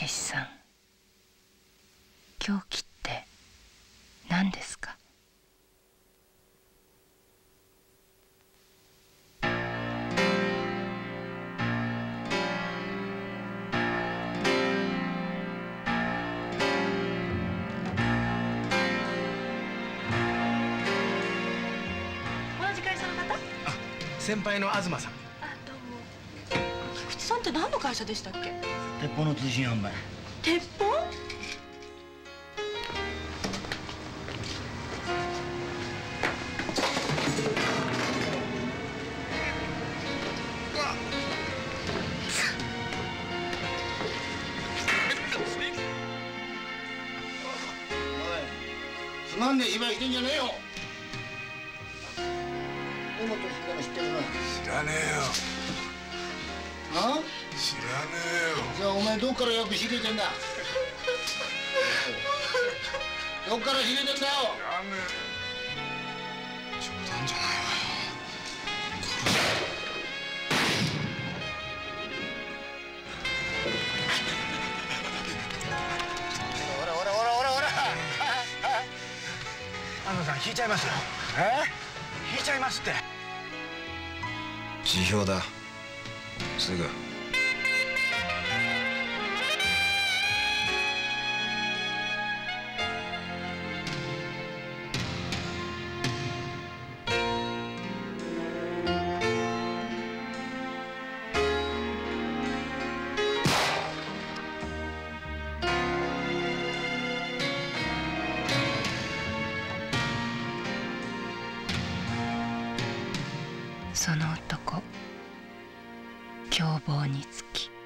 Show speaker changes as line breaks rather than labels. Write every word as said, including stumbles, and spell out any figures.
けしさん、狂気って何ですか？
同じ会社の方？あ、
先輩の東さん。
あ、どうも。菊池さんって何の会社でしたっけ？
鉄砲の通信販売。
鉄砲？
つまんねえ芝居してんじゃねえよ。大本知ってるの知ってるな。
知らねえよ。
あ？
知らねえよ。
じゃあお前どっから役仕入れてんだ。どっから仕入れてんだよ。
知らねえ。冗談じゃないわよ。
ほらほらほらほらほら。
安野さん、引いちゃいますよ。え？引いちゃいますって。
辞表だ。すぐ。
その男、凶暴につき。